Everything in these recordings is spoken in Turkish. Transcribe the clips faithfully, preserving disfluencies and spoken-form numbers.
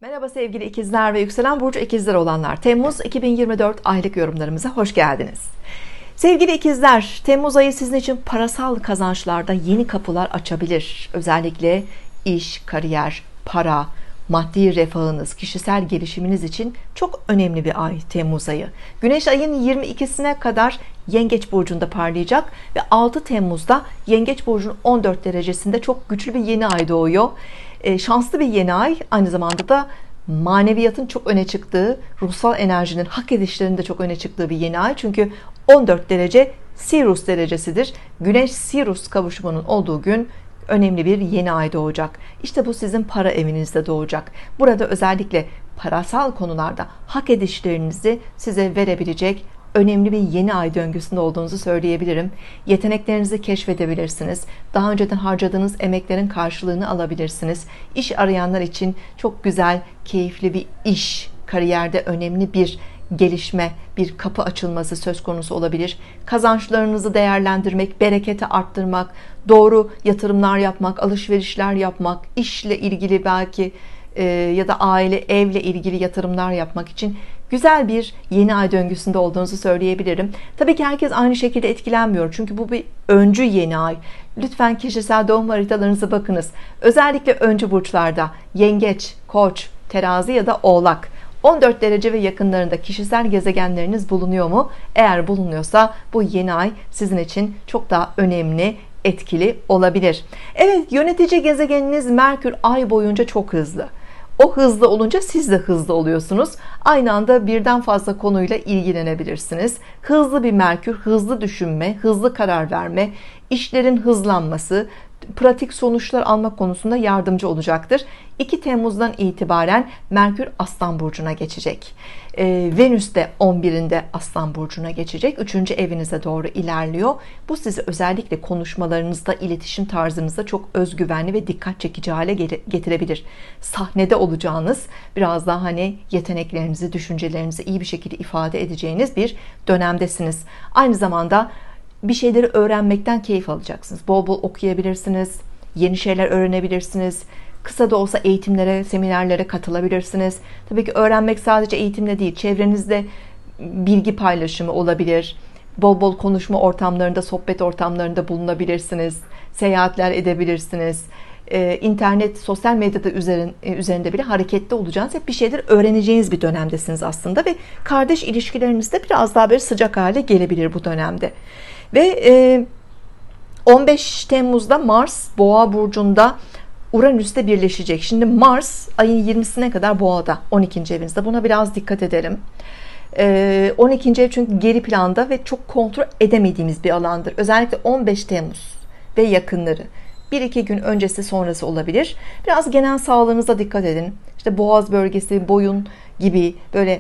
Merhaba sevgili ikizler ve yükselen burcu ikizler olanlar. Temmuz iki bin yirmi dört aylık yorumlarımıza hoş geldiniz. Sevgili ikizler, Temmuz ayı sizin için parasal kazançlarda yeni kapılar açabilir. Özellikle iş, kariyer, para, maddi refahınız, kişisel gelişiminiz için çok önemli bir ay Temmuz ayı. Güneş ayın yirmi ikisine kadar Yengeç burcunda parlayacak ve altı Temmuz'da Yengeç burcunun on dört derecesinde çok güçlü bir yeni ay doğuyor. E, şanslı bir yeni ay, aynı zamanda da maneviyatın çok öne çıktığı, ruhsal enerjinin, hak edişlerinin de çok öne çıktığı bir yeni ay. Çünkü on dört derece Sirius derecesidir. Güneş Sirius kavuşumunun olduğu gün önemli bir yeni ay doğacak. İşte bu sizin para evinizde doğacak. Burada özellikle parasal konularda hak edişlerinizi size verebilecek önemli bir yeni ay döngüsünde olduğunuzu söyleyebilirim. Yeteneklerinizi keşfedebilirsiniz. Daha önceden harcadığınız emeklerin karşılığını alabilirsiniz. İş arayanlar için çok güzel, keyifli bir iş, kariyerde önemli bir gelişme, bir kapı açılması söz konusu olabilir. Kazançlarınızı değerlendirmek, bereketi arttırmak, doğru yatırımlar yapmak, alışverişler yapmak, işle ilgili belki e, ya da aile, evle ilgili yatırımlar yapmak için güzel bir yeni ay döngüsünde olduğunuzu söyleyebilirim. Tabii ki herkes aynı şekilde etkilenmiyor. Çünkü bu bir öncü yeni ay. Lütfen kişisel doğum haritalarınıza bakınız. Özellikle öncü burçlarda Yengeç, Koç, Terazi ya da Oğlak on dört derece ve yakınlarında kişisel gezegenleriniz bulunuyor mu? Eğer bulunuyorsa bu yeni ay sizin için çok daha önemli, etkili olabilir. Evet, yönetici gezegeniniz Merkür ay boyunca çok hızlı. O hızlı olunca siz de hızlı oluyorsunuz. Aynı anda birden fazla konuyla ilgilenebilirsiniz. Hızlı bir Merkür, hızlı düşünme, hızlı karar verme, işlerin hızlanması, pratik sonuçlar almak konusunda yardımcı olacaktır. iki Temmuz'dan itibaren Merkür Aslan burcuna geçecek. Ee, Venüs de on birinde Aslan burcuna geçecek. üçüncü evinize doğru ilerliyor. Bu sizi özellikle konuşmalarınızda, iletişim tarzınızda çok özgüvenli ve dikkat çekici hale getirebilir. Sahnede olacağınız, biraz daha hani yeteneklerinizi, düşüncelerinizi iyi bir şekilde ifade edeceğiniz bir dönemdesiniz. Aynı zamanda bir şeyleri öğrenmekten keyif alacaksınız. Bol bol okuyabilirsiniz, yeni şeyler öğrenebilirsiniz. Kısa da olsa eğitimlere, seminerlere katılabilirsiniz. Tabii ki öğrenmek sadece eğitimle değil, çevrenizde bilgi paylaşımı olabilir. Bol bol konuşma ortamlarında, sohbet ortamlarında bulunabilirsiniz. Seyahatler edebilirsiniz. Ee, internet, sosyal medyada üzerin, üzerinde bile hareketli olacağınız, hep bir şeyler öğreneceğiniz bir dönemdesiniz aslında ve kardeş ilişkileriniz de biraz daha böyle sıcak hale gelebilir bu dönemde. Ve e, on beş Temmuz'da Mars Boğa burcunda Uranüs'te birleşecek. Şimdi Mars ayın yirmisine kadar Boğa'da, on ikinci evinizde. Buna biraz dikkat edelim. E, on ikinci ev çünkü geri planda ve çok kontrol edemediğimiz bir alandır. Özellikle on beş Temmuz ve yakınları. bir iki gün öncesi sonrası olabilir. Biraz genel sağlığınıza dikkat edin. İşte boğaz bölgesi, boyun gibi böyle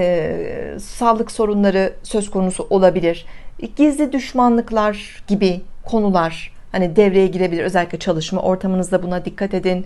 e, sağlık sorunları söz konusu olabilir. Gizli düşmanlıklar gibi konular hani devreye girebilir. Özellikle çalışma ortamınızda buna dikkat edin.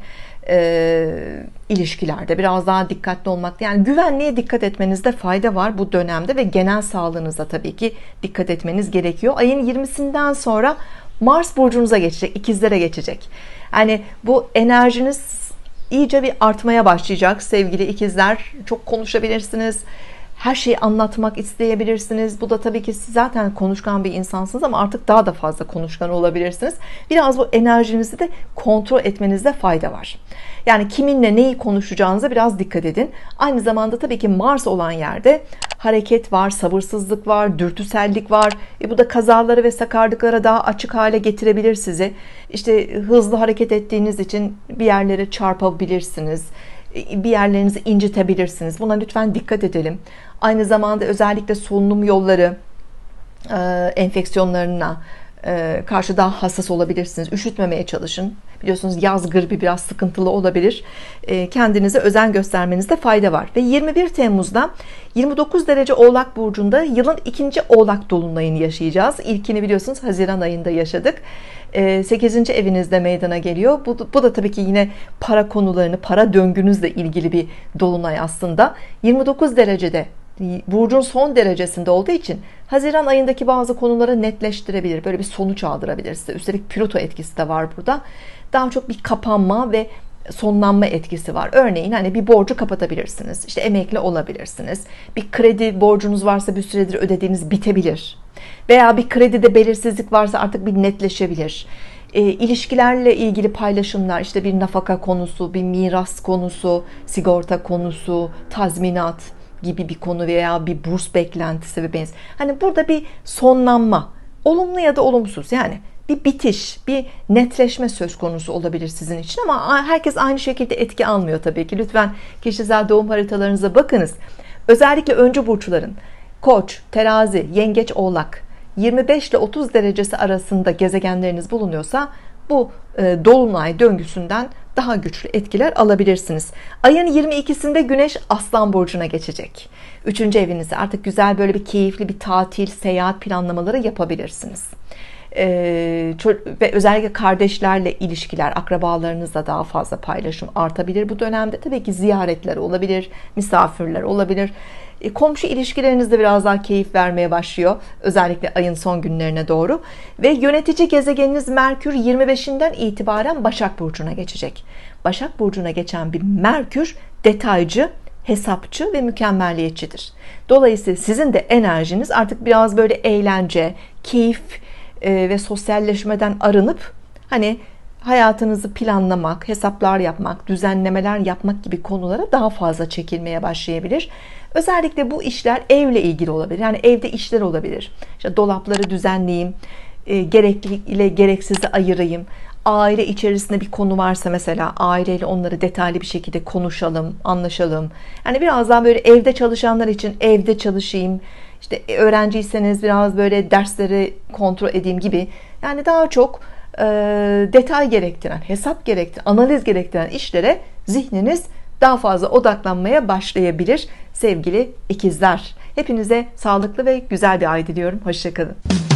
E, ilişkilerde biraz daha dikkatli olmak, yani güvenliğe dikkat etmenizde fayda var bu dönemde ve genel sağlığınıza tabii ki dikkat etmeniz gerekiyor. Ayın yirmisinden sonra Mars burcunuza geçecek, ikizlere geçecek. Yani bu enerjiniz iyice bir artmaya başlayacak sevgili ikizler. Çok konuşabilirsiniz. Her şeyi anlatmak isteyebilirsiniz. Bu da tabii ki siz zaten konuşkan bir insansınız ama artık daha da fazla konuşkan olabilirsiniz. Biraz bu enerjinizi de kontrol etmenizde fayda var. Yani kiminle neyi konuşacağınıza biraz dikkat edin. Aynı zamanda tabii ki Mars olan yerde hareket var, sabırsızlık var, dürtüsellik var. E bu da kazaları ve sakarlıklara daha açık hale getirebilir sizi. İşte hızlı hareket ettiğiniz için bir yerlere çarpabilirsiniz. Bir yerlerinizi incitebilirsiniz. Buna lütfen dikkat edelim. Aynı zamanda özellikle solunum yolları enfeksiyonlarına karşı daha hassas olabilirsiniz. Üşütmemeye çalışın. Biliyorsunuz yaz gribi biraz sıkıntılı olabilir. Kendinize özen göstermenizde fayda var. Ve yirmi bir Temmuz'da yirmi dokuz derece Oğlak burcunda yılın ikinci Oğlak dolunayını yaşayacağız. İlkini biliyorsunuz Haziran ayında yaşadık. sekizinci evinizde meydana geliyor. Bu, bu da tabii ki yine para konularını, para döngünüzle ilgili bir dolunay aslında. yirmi dokuz derecede burcun son derecesinde olduğu için Haziran ayındaki bazı konuları netleştirebilir. Böyle bir sonuç aldırabilir size. Üstelik Plüto etkisi de var burada. Daha çok bir kapanma ve sonlanma etkisi var. Örneğin hani bir borcu kapatabilirsiniz. İşte emekli olabilirsiniz. Bir kredi borcunuz varsa bir süredir ödediğiniz bitebilir. Veya bir kredide belirsizlik varsa artık bir netleşebilir. E, ilişkilerle ilgili paylaşımlar, işte bir nafaka konusu, bir miras konusu, sigorta konusu, tazminat gibi bir konu veya bir burs beklentisi ve benzer. Hani burada bir sonlanma, olumlu ya da olumsuz, yani bir bitiş, bir netleşme söz konusu olabilir sizin için, ama herkes aynı şekilde etki almıyor tabii ki. Lütfen kişisel doğum haritalarınıza bakınız. Özellikle öncü burçların Koç, Terazi, Yengeç, Oğlak yirmi beş ile otuz derecesi arasında gezegenleriniz bulunuyorsa bu dolunay döngüsünden daha güçlü etkiler alabilirsiniz. Ayın yirmi ikisinde Güneş Aslan burcuna geçecek. Üçüncü evinizde artık güzel böyle bir keyifli bir tatil, seyahat planlamaları yapabilirsiniz. Ee, ve özellikle kardeşlerle ilişkiler, akrabalarınızla daha fazla paylaşım artabilir bu dönemde. Tabii ki ziyaretler olabilir, misafirler olabilir. E, komşu ilişkileriniz de biraz daha keyif vermeye başlıyor, özellikle ayın son günlerine doğru. Ve yönetici gezegeniniz Merkür yirmi beşinden itibaren Başak burcuna geçecek. Başak burcuna geçen bir Merkür detaycı, hesapçı ve mükemmelliyetçidir. Dolayısıyla sizin de enerjiniz artık biraz böyle eğlence, keyif ve sosyalleşmeden arınıp hani hayatınızı planlamak, hesaplar yapmak, düzenlemeler yapmak gibi konulara daha fazla çekilmeye başlayabilir. Özellikle bu işler evle ilgili olabilir. Yani evde işler olabilir. İşte dolapları düzenleyeyim, gerekli ile gereksizi ayırayım. Aile içerisinde bir konu varsa mesela aileyle onları detaylı bir şekilde konuşalım, anlaşalım. Yani biraz daha böyle evde çalışanlar için evde çalışayım. İşte öğrenciyseniz biraz böyle dersleri kontrol edeyim gibi. Yani daha çok e, detay gerektiren, hesap gerektiren, analiz gerektiren işlere zihniniz daha fazla odaklanmaya başlayabilir sevgili ikizler. Hepinize sağlıklı ve güzel bir ay diliyorum. Hoşça kalın.